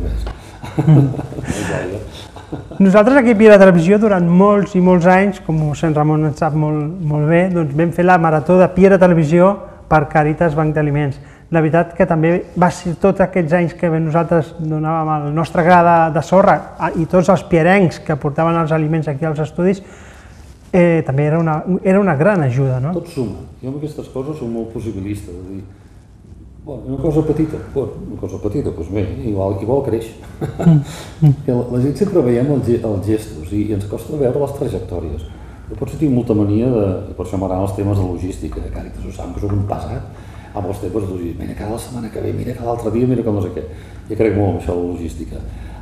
Nosaltres aquí a Piera Televisió, durant molts i molts anys, com el mossèn Ramon en sap molt bé, vam fer la marató de Piera Televisió per Càritas Banc d'Aliments. La veritat que també va ser tots aquests anys que nosaltres donàvem el nostre gra de sorra i tots els pierencs que portaven els aliments aquí als estudis, també era una gran ajuda, no? Tot suma. Jo amb aquestes coses soc molt possibilista, de dir, una cosa petita, doncs bé, igual creix. La gent sempre veiem els gestos i ens costa veure les trajectòries. Jo potser tinc molta mania, per això m'agraden els temes de logística, de Càritas ho saben, que soc un pesat amb els temes de logística. Mira, cada setmana que ve, mira, cada altre dia, mira com no sé què. Jo crec molt en això de la logística.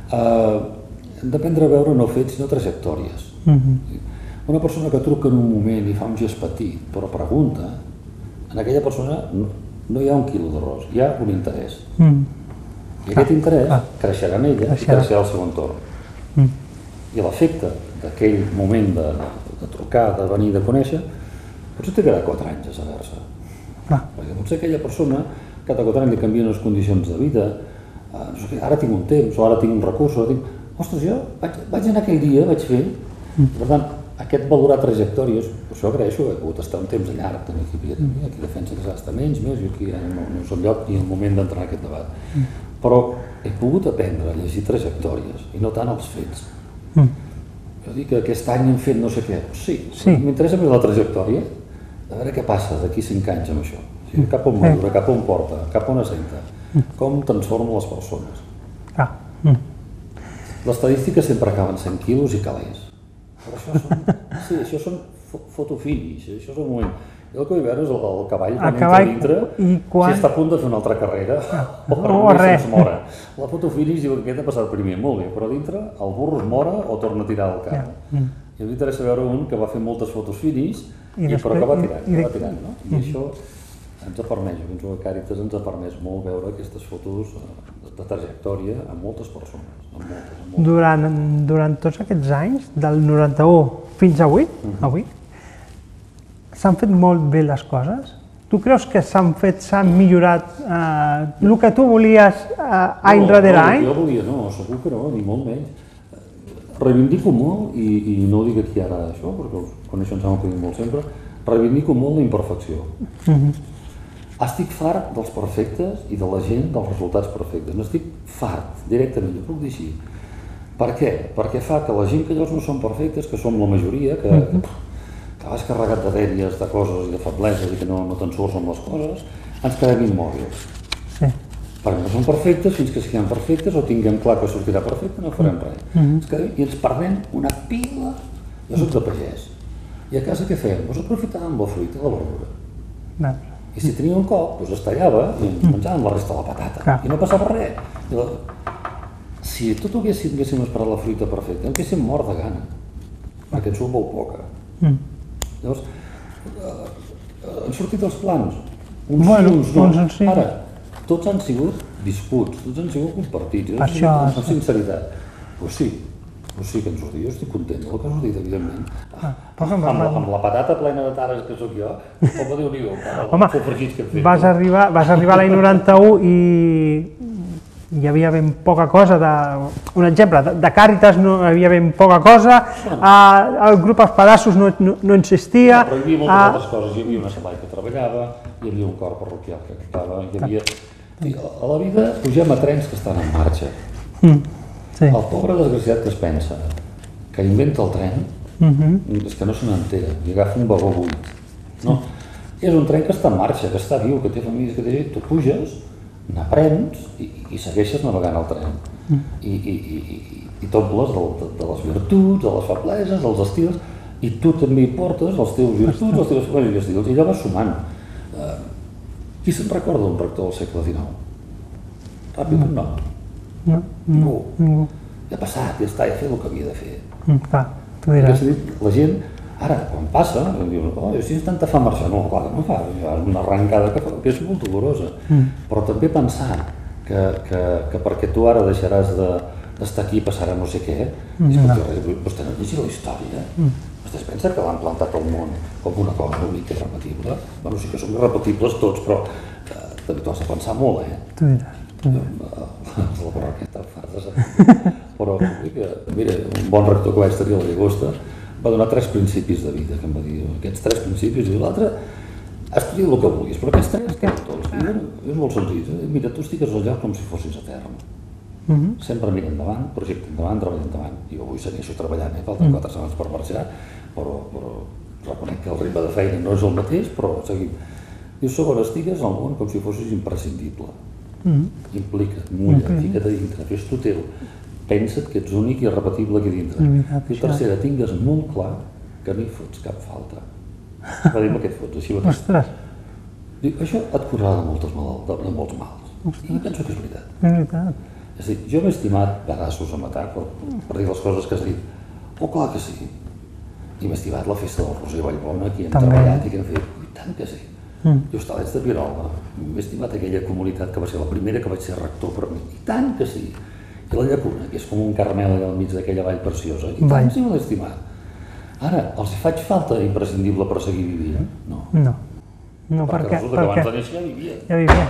Hem d'aprendre a veure no fets, sinó trajectòries. Una persona que truca en un moment i fa un gest petit, però pregunta, en aquella persona no hi ha un quilo d'arròs, hi ha un interès. I aquest interès creixerà en ella i creixerà al seu entorn. I l'efecte d'aquell moment de trucar, de venir, de conèixer, potser trigarà 4 anys a saber-se. Perquè potser aquella persona, cada 4 anys li canvien les condicions de vida, ara tinc un temps, o ara tinc un recurs, ostres, jo vaig anar aquell dia, vaig fer, per tant, aquest valorar trajectòries, per això agraeixo, he pogut estar un temps llarg també aquí defensa que s'ha d'estar menys, jo aquí no és el lloc ni el moment d'entrar en aquest debat, però he pogut aprendre a llegir trajectòries i no tant els fets. Jo dic que aquest any hem fet no sé què, sí, m'interessa més la trajectòria, a veure què passa d'aquí 5 anys amb això, cap on madura, cap on porta, cap on assenta, com transforma les persones. Les estadístiques sempre acaben sent quilos i calés. Però això són fotofinish, això és un moment. Jo el que vull veure és el cavall quan entra dintre, si està a punt de fer una altra carrera o se'ns mora. La fotofinish diu que aquest ha passat primer, molt bé, però dintre el burro es mora o torna a tirar del carro. I a mi m'interessa veure un que va fer moltes fotofinish però que va tirant, no? I això ens ha permès, jo penso que Càritas ens ha permès molt veure aquestes fotos de trajectòria amb moltes persones. Durant tots aquests anys, del 91 fins avui, s'han fet molt bé les coses? Tu creus que s'han millorat el que tu volies any darrere any? No, jo volia no, segur que no, ni molt menys. Reivindico molt, i no ho dic aquí ara això, perquè quan això ens ho dic molt sempre, reivindico molt la imperfecció. Estic fart dels perfectes i de la gent dels resultats perfectes. N'estic fart, directament, ho puc dir així. Per què? Perquè fa que la gent que llavors no són perfectes, que som la majoria, que vas carregat de dèries, de coses i de febleses i que no te'n surts amb les coses, ens quedem immòbils. perquè no són perfectes, fins que siguin perfectes o tinguem clar que sortirà perfecte, no farem res. I ens perdem una pila. Jo soc de pagès. I a casa què fèiem? Doncs aprofitàvem la fruita i la verdura. I si tenia un cop, doncs es tallava i ens menjàvem la resta de la patata. I no passava res. Si tot haguéssim esperat la fruita perfecta, haguéssim mort de gana, perquè ens surt molt poca. Llavors, han sortit els plans. Uns no. Ara, tots han sigut viscuts, tots han sigut compartits, amb sinceritat. Doncs sí que ens ho diu, jo estic content del que us he dit, evidentment. Amb la patata plena de tares que sóc jo, com va dir-ho, home, vas arribar a l'any 91 i hi havia ben poca cosa, un exemple, de Càritas no hi havia ben poca cosa, el grup Els Pedaços no existia. Però hi havia moltes altres coses, hi havia una Salai que treballava, hi havia un cor parroquial que actuava, hi havia... A la vida pugem a trens que estan en marxa. El pobre desgraciat que es pensa que inventa el tren és que no se n'entera i agafa un vagó buit. És un tren que està en marxa, que està viu, que té famílies, que té gent, tu puges, n'aprens i segueixes navegant el tren. I t'omples de les virtuts, de les febleses, dels estils, i tu també hi portes els teus virtuts, els teus febleses i estils, i allò va sumant. Qui se'n recorda d'un rector del segle XIX? Ràpid, no. Ningú. Ja ha passat, ja està, ja ha fet el que havia de fer. La gent, ara, quan passa, diu, jo si tanta fa marxar, no, clar que no fa, és una arrencada que és molt dolorosa. Però també pensar que perquè tu ara deixaràs d'estar aquí i passarà no sé què, vostè no llegeix la història. Vostè es pensa que l'han plantat al món com una cosa única i irrepetible? Bueno, sí que som irrepetibles tots, però també t'ho has de pensar molt, Tu diràs. La barraqueta farsa. Però, mira, un bon rector que vaig tenir a la Llagosta va donar 3 principis de vida, que em va dir, aquests 3 principis, i l'altre, estudia el que vulguis, però aquests 3 tots. És molt senzill, mira, tu estigues al lloc com si fossis etern. Sempre mira endavant, projecte endavant, treballa endavant. Jo avui segueixo treballant, falten 4 setmanes per marxar, però reconec que el ritme de feina no és el mateix, però seguim. Diu, segon, estigues al món com si fossis imprescindible. Implica't, mulla't, fica't a dintre, fes-t'ho teu. Pensa't que ets únic i irrepetible aquí dintre. I tercera, tingues molt clar que no hi fots cap falta. Va dir-me què et fots, així va dir. Ostres! Diu, això et curarà de molts mals. I penso que és veritat. És veritat. És a dir, jo m'he estimat pedaços a matar per dir les coses que has dit. Oh, clar que sí. I m'he estimat la festa del Roser Vallbona, aquí hem treballat i que hem fet. I tant que sí. Jo Hostalets de Pierola, m'he estimat aquella comunitat que va ser la primera que vaig ser rector per mi. I tant que sí. I la Llacuna, que és com un caramel allà al mig d'aquella vall preciosa. I tant que sí me l'he estimat. Ara, els hi faig falta imprescindible per seguir vivint? No. No, perquè resulta que abans de néixer ja vivia. Ja vivia,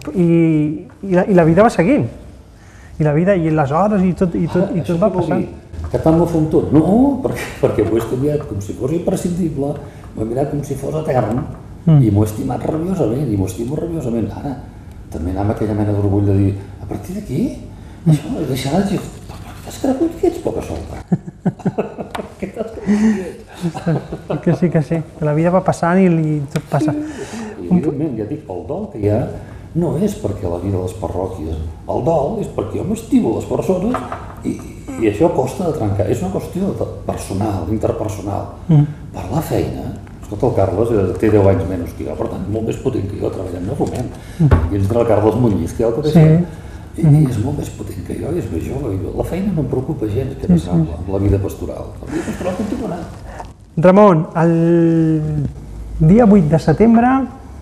clar, i la vida va seguint. I la vida, i les hores, i tot va passant. Que tant m'ho fem tot? No, perquè m'ho he estudiat com si fos imprescindible, m'ho he mirat com si fos etern, i m'ho he estimat rabiosament, i m'ho estimo rabiosament. Ara, també anar amb aquella mena d'orgull de dir, a partir d'aquí, això, deixar de dir, t'has cregut que ets poca solta? Què t'has cregut que ets? Que sí, que la vida va passant i tot passa. I evidentment, ja dic, el dol que hi ha no és perquè la vida a les parròquies, el dol és perquè jo m'estimo les persones i això costa de trencar, és una qüestió personal, interpersonal. Per la feina, escolta, el Carles té 10 anys menys que jo, per tant, molt més potent que jo treballant a Foment. I ens el Carles Muñiz, que ja el coneixem, i és molt més potent que jo, i és més jove. La feina no em preocupa gens, que no sembla, amb la vida pastoral. La vida pastoral continuarà. Ramon, el dia 8 de setembre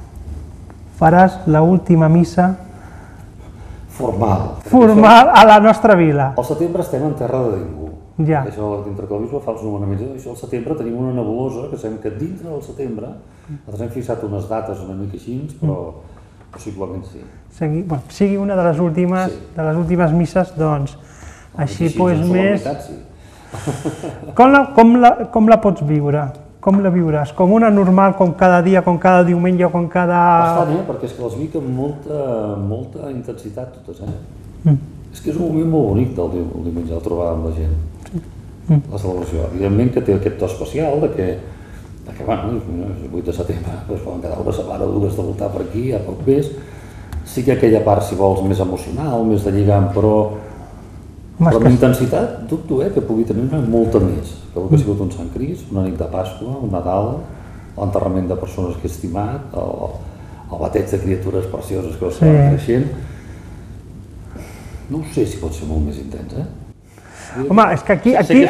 faràs l'última missa formal a la nostra vila. Al setembre estem en terra de ningú. Ja. Això, dintre que el bisbe fa els nomenaments, això al setembre tenim una nebulosa, que sabem que dintre del setembre, nosaltres hem fixat unes dates una mica així, però possiblement sí. Sigui una de les últimes misses, doncs, així doncs més... Com la pots viure? Com la viuràs? Com una normal, com cada dia, com cada diumenge, com cada... Bastant, perquè és que les vic amb molta intensitat totes, És que és un moment molt bonic el diumenge, el trobar amb la gent, la celebració. Evidentment que té aquest to especial de que bueno, el 8 de setembre poden quedar una setmana o dues de voltar per aquí, a poc més. Sí que aquella part, si vols, més emocional, més de lligam, però amb intensitat dubto que pugui tenir molta més que el que ha sigut un Sant Crist, una nit de Pasqua, un Nadal, l'enterrament de persones que he estimat, el bateig de criatures precioses que estaven creixent. No ho sé si pot ser molt més intens, Home, és que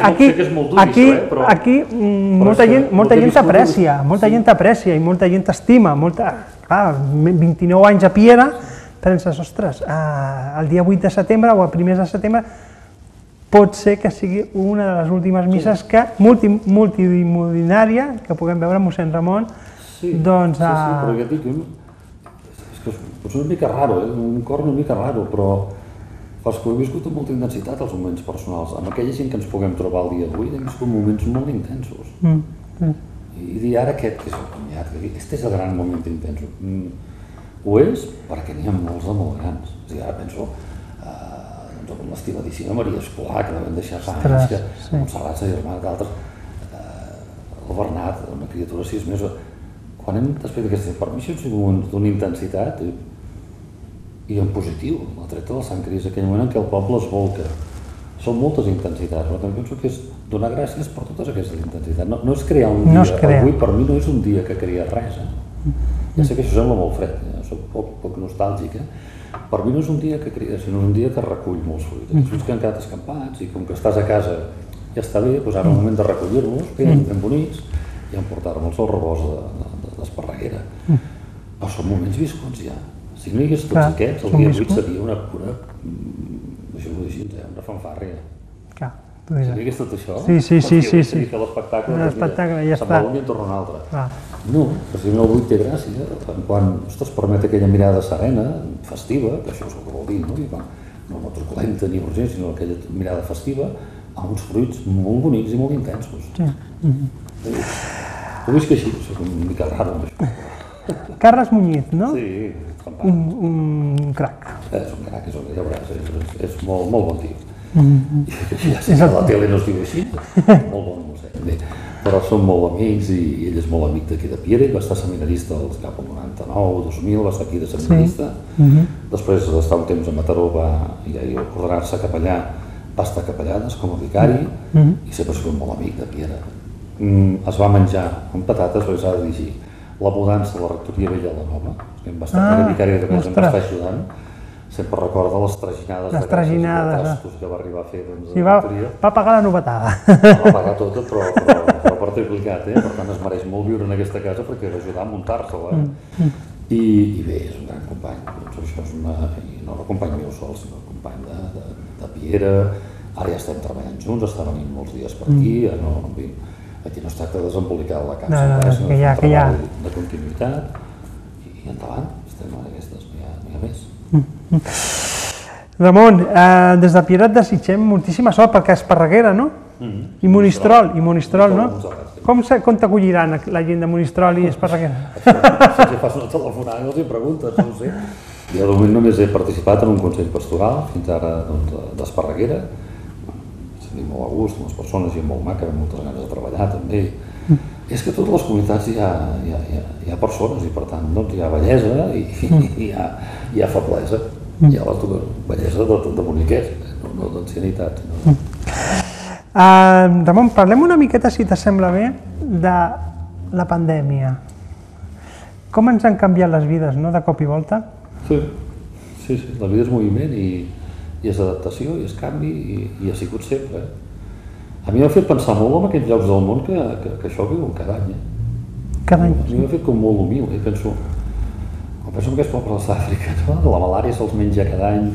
aquí molta gent t'aprecia i molta gent t'estima. Clar, 29 anys a Piera, penses, ostres, el dia 8 de setembre o a primers de setembre pot ser que sigui una de les últimes misses multitudinària que puguem veure mossèn Ramon. Sí, però ja et dic, és que és una mica raro, un cor una mica raro, però els que ho he viscut amb molta intensitat, els moments personals. Amb aquella gent que ens puguem trobar el dia d'avui, hem viscut moments molt intensos. I dir ara aquest, que és el cunyat, aquest és el gran moment intens. Ho és perquè n'hi ha molts de molt grans. És a dir, ara penso com l'estimadíssima Maria Escolà, que la vam deixar fa anys, que Montserrat, sa germana, d'altres, el Bernat, una criatura 6 mesos. Quan hem després d'aquesta, per mi això és un moment d'una intensitat i en positiu, la treta del Sant Crist, aquell moment en què el poble es volca. Són moltes intensitats, però també penso que és donar gràcies per totes aquestes intensitats. No és crear un dia, avui per mi no és un dia que crea res. Ja sé que això sembla molt fred, soc poc nostàlgic, per mi no és un dia que crea, sinó un dia que recull molts fruits. Aquests fruits que han quedat escampats i com que estàs a casa ja està bé, doncs ara és el moment de recollir-los, ben bonics, i emportar-me'ls al rebost d'Esparreguera. Però són moments viscuts ja. Si no hi hagués tots aquests, el dia 8 seria una pura, deixeu-ho dir així, una fanfàrria. Si no hi hagués tot això, seria que l'espectacle ja està. Se'n va un i en torna un altre. No, precisament el 8 té gràcia, quan es permet aquella mirada serena, festiva, que això és el que vol dir, no truculenta ni urgent, sinó aquella mirada festiva, amb uns fruits molt bonics i molt intensos. Ho visc així, és una mica raro amb això. Carles Muñiz, no? Sí, un crac. És un crac, ja veuràs, és molt bon tio. Ja sé que a la tele no es diu així, molt bon mossèn. Però som molt amics i ell és molt amic d'aquí de Piera, va estar seminarista cap al 99, 2000, va estar aquí de seminarista. Després d'estar un temps a Mataró i ordenar-se capellà, va estar capellades com a vicari i sempre ha sigut molt amic de Piera. Es va menjar amb patates, però s'ha de dir així, la mudança de la rectoria vella a la nova, que em va estar vicari que em va estar ajudant, sempre recorda les traginades de tastos que va arribar a fer a la rectoria. Va pagar la novetada. Va pagar tota, però per triplicat, per tant es mereix molt viure en aquesta casa perquè va ajudar a muntar-se-la. I bé, és un gran company, això és no el company meu sol, sinó el company de Piera, ara ja estem treballant junts, està venint molts dies per aquí, aquí no es tracta de desembolicar la capsa, sinó és un treball de continuïtat i endavant, estem en aquestes, no hi ha més. Ramon, des de Piera et desitgem moltíssima sort perquè Esparreguera, no? I Monistrol, no? Com t'acolliran la gent de Monistrol i Esparreguera? Si els fas una telefonada els hi preguntes, no ho sé. Jo de moment només he participat en un consell pastoral, fins ara d'Esparreguera. Sentim molt a gust, amb les persones, gent molt maca, amb moltes ganes de treballar també. És que a totes les comunitats hi ha persones i per tant hi ha bellesa i hi ha feblesa. Hi ha la bellesa de boniquet, no d'ancianitat. Ramon, parlem una miqueta, si t'assembla bé, de la pandèmia. Com ens han canviat les vides, no?, de cop i volta? Sí, la vida és moviment i és adaptació i és canvi i ha sigut sempre. A mi m'ha fet pensar molt en aquells llocs del món que això viuen cada any. Cada any? A mi m'ha fet com molt humil, penso en aquests pobles d'Àfrica, la malària se'ls menja cada any,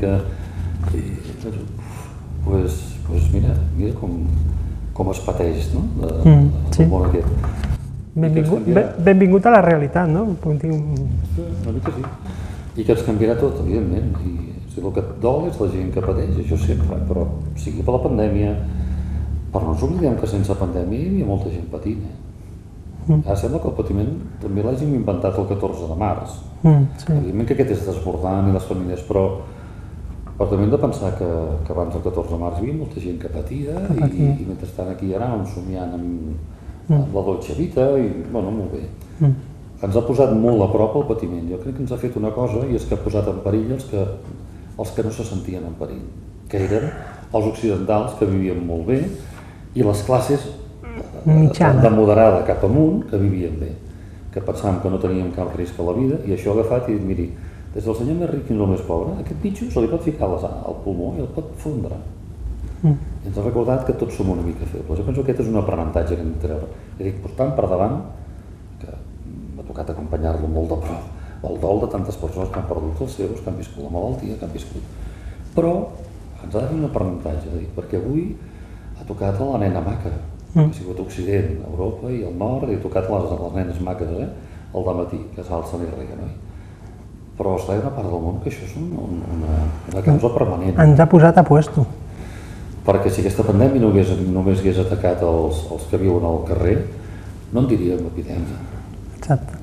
doncs mira com es pateix, no?, del món aquest. Benvingut a la realitat, no? Una mica sí. I que ens canviarà tot, evidentment. El que et dol és la gent que pateix, això sempre, però sigui per la pandèmia, però no ens oblidem que sense pandèmia hi havia molta gent patint. Ara sembla que el patiment també l'hàgim inventat el 14 de març. Evidentment que aquest és desbordant i les famílies, però també hem de pensar que abans del 14 de març hi havia molta gent que patia i mentrestant aquí anàvem somiant amb la Dolce Vita i, bueno, molt bé. ens ha posat molt a prop el patiment. Jo crec que ens ha fet una cosa i és que ha posat en perill els que no se sentien en perill, que eren els occidentals que vivien molt bé i les classes de moderada cap amunt que vivien bé, que pensàvem que no teníem cap risc a la vida i això ha agafat i dit, miri, des del senyor més ric fins al més pobre, aquest bitxo se li pot ficar al pulmó i el pot fondre. I ens ha recordat que tots som una mica febles. Jo penso que aquest és un aprenentatge que hem de treure. I dic, portant per davant, que m'ha tocat acompanyar-lo molt de prop, el dol de tantes persones que han perdut els seus, que han viscut la malaltia, que han viscut. Però ens ha de fer un aprenentatge, perquè avui ha tocat a la nena maca, que ha sigut Occident, Europa i el Nord, i ha tocat les nenes maques, al dematí, que s'alcen i reguen, oi? Però està una part del món que això és una causa permanent. Ens ha posat a puesto. Perquè si aquesta pandèmia només hagués atacat els que viuen al carrer, no en diríem epidèmia. Exacte.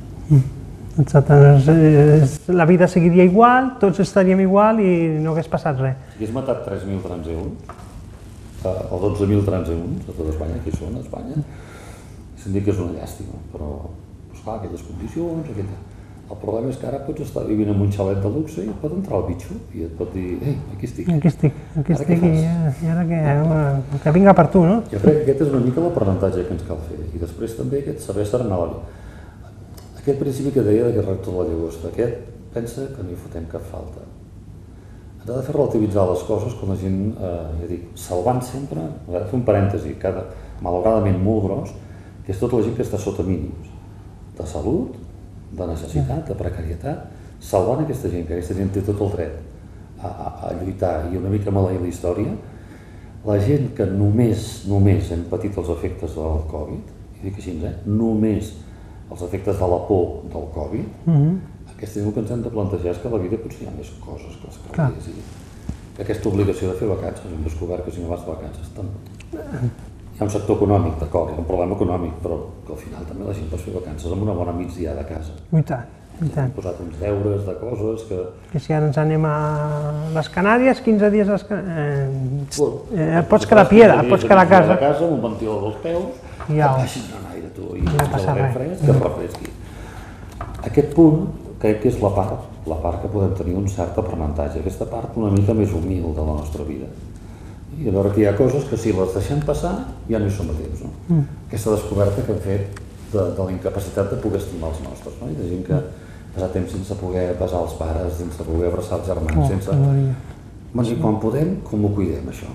La vida seguiria igual, tots estaríem igual i no hagués passat res. Si hagués matat 3.000 transeunts, o 12.000 transeunts, a tot Espanya, que són a Espanya, se'n diu que és una llàstima, però, esclar, aquelles condicions, el problema és que ara pots estar vivint en un xalet de luxe i et pot entrar el bitxo i et pot dir, ei, aquí estic. Aquí estic i ara què? Que vinga per tu, no? Jo crec que aquest és una mica l'aprenentatge que ens cal fer i després també aquest saber serenar la vida. Aquest principi que deia d'aquest rector de la Llagosta, aquest pensa que no hi fotem cap falta. Ens ha de fer relativitzar les coses quan la gent, ja dic, salvant sempre, ha de fer un parèntesi, malauradament molt gros, que és tota la gent que està sota mínims de salut, de necessitat, de precarietat, salvant aquesta gent, que aquesta gent té tot el dret a lluitar i una mica maleir la història, la gent que només hem patit els efectes del Covid, i dic així, només els efectes de la por del Covid, aquesta gent el que ens hem de plantejar és que a la vida potser hi ha més coses que els calés i aquesta obligació de fer vacances, hem descobert que si no vas de vacances hi ha un sector econòmic, d'acord, hi ha un problema econòmic, però que al final també la gent pot fer vacances amb una bona migdiada a casa. I tant, i tant. Hem posat uns deures de coses que... Que si ara ens anem a les Canàries, 15 dies a les Canàries... Pots quedar a Piera, pots quedar a casa. A casa amb un ventilador als peus, que baixin en aire tu i no passa res. Que es refresqui. Aquest punt crec que és la part que podem tenir un cert aprenentatge, aquesta part una mica més humil de la nostra vida. I a veure que hi ha coses que si les deixem passar ja no hi som a temps. Aquesta descoberta que hem fet de la incapacitat de poder estimar els nostres, i de gent que ha passat temps sense poder besar els pares, sense poder abraçar els germans, sense... I quan podem, com ho cuidem, això?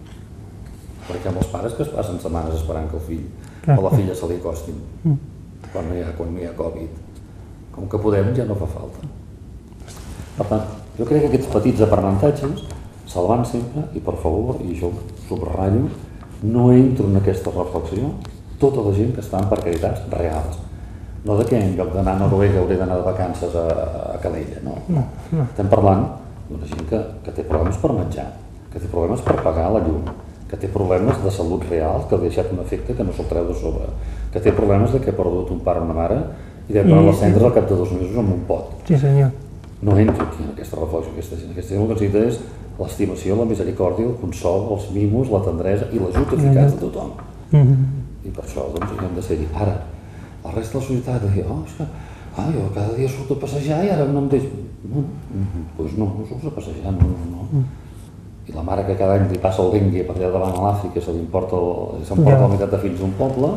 Perquè amb els pares que es passen setmanes esperant que el fill o la filla se li acostin, quan no hi ha Covid, com que podem ja no fa falta. Per tant, jo crec que aquests petits aprenentatges, salvant sempre, i per favor, i jo ho subratllo, no entro en aquesta reflexió tota la gent que està en precarietats reals. No de que en lloc d'anar a Noruega hauré d'anar de vacances a Calella, no. Estem parlant d'una gent que té problemes per menjar, que té problemes per pagar la llum, que té problemes de salut reals, que ha deixat un efecte que no se'l treu de sobre, que té problemes de que ha perdut un pare o una mare i de donar les cendres al cap de 2 mesos amb un pot. Sí, senyor. No entro aquí en aquesta reflexió, aquesta gent. Aquesta gent el que necessita és l'estimació, la misericòrdia, el consol, els mimos, la tendresa i l'ajut eficaç de tothom. I per això doncs hem de ser-hi. Ara, el rest de la societat de dir, és que jo cada dia surto a passejar i ara no em deix... Doncs no surts a passejar, no. I la mare que cada any li passa el dengue per allà davant a l'Àfrica, s'emporta la meitat de fills d'un poble,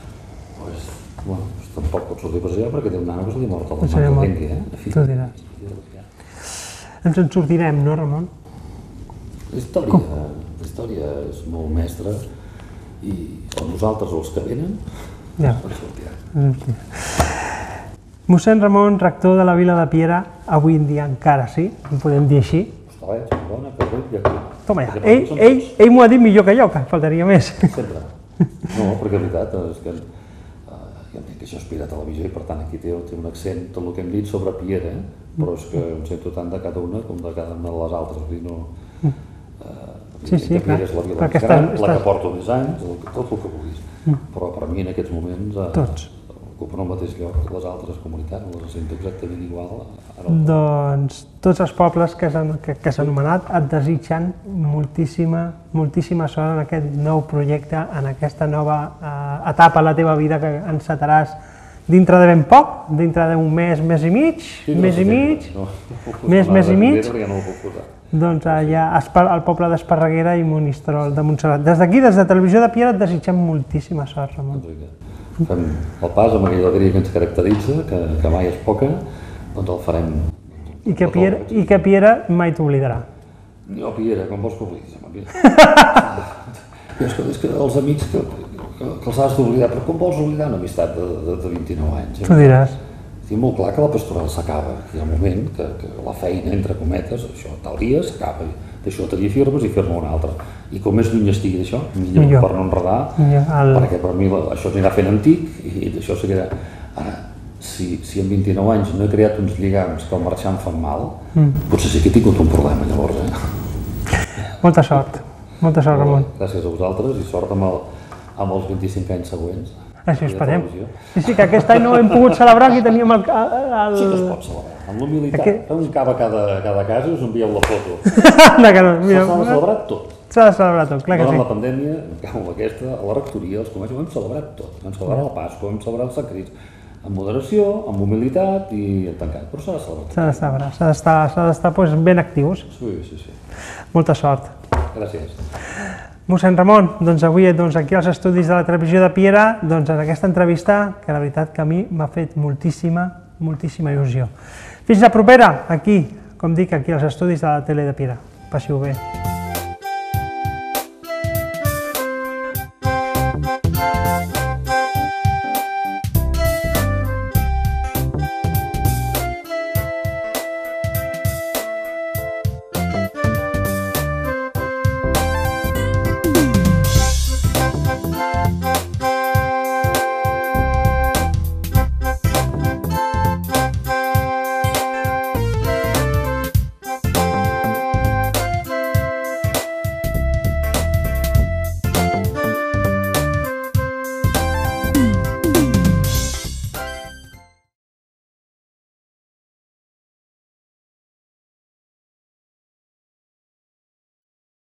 doncs tampoc pot sortir a passejar perquè té un nano que se li mort a les mans del dengue, Tu diràs. Ens en sortirem, no, Ramon? La història és molt mestra i o nosaltres o els que venen ens sortiran. Mossèn Ramon, rector de la vila de Piera, avui en dia encara sí, ho podem dir així. Hostalets, bona, Carrull i aquí. Toma ja, ell m'ho ha dit millor que jo, que faltaria més. Sempre. No, perquè la veritat és que jo entenc que això aspira a televisió i per tant aquí té un accent, tot el que hem dit sobre Piera, però és que em sento tant de cada una com de cada una de les altres, vull dir, no... Sí, clar. És la vila més gran, la que porto més anys, tot el que vulguis. Però per mi en aquests moments ocupen el mateix lloc que les altres comunitats, les sento exactament igual. Doncs tots els pobles que s'han anomenat et desitgen moltíssima sort en aquest nou projecte, en aquesta nova etapa a la teva vida que encetaràs dintre de ben poc, dintre d'un mes, mes i mig, doncs allà al poble d'Esparreguera i Monistrol de Montserrat. Des d'aquí, des de Televisió de Piera, et desitgem moltíssima sort, Ramon. Fem el pas amb aquella alegria que ens caracteritza, que mai és poca, doncs el farem. I que Piera mai t'oblidarà. Jo, Piera, com vols que oblidis? És que els amics que els has d'oblidar, però com vols oblidar una amistat de 29 anys? Tu diràs. Tinc molt clar que la pastoral s'acaba, que hi ha un moment que la feina, entre cometes, això tal dia s'acaba, d'això t'hi firmes i firma un altre. I com més lluny estigui d'això, millor per no enredar, perquè per mi això s'anirà fent antic i d'això seguirà. Ara, si en 29 anys no he creat uns lligams que al marxar em fan mal, potser sí que he tingut un problema llavors. Molta sort, Ramon. Gràcies a vosaltres i sort amb els 25 anys següents. Així ho esperem. Sí, que aquest any no ho hem pogut celebrar, aquí teníem el... Sí que es pot celebrar, amb l'humilitat. Un cava cada casa i us envieu la foto. S'ha de celebrar tot. S'ha de celebrar tot, clar que sí. Durant la pandèmia, com aquesta, a la rectoria, els comerços, ho hem celebrat tot. Vam celebrar la Pasqua, vam celebrar els Sant Crist, amb moderació, amb humilitat i tancat. Però s'ha de celebrar. S'ha d'estar ben actius. Sí. Molta sort. Gràcies. Mossèn Ramon, doncs avui aquí als estudis de la Televisió de Piera, doncs en aquesta entrevista, que la veritat que a mi m'ha fet moltíssima il·lusió. Fins la propera, aquí, com dic, aquí als estudis de la Tele de Piera. Passi-ho bé.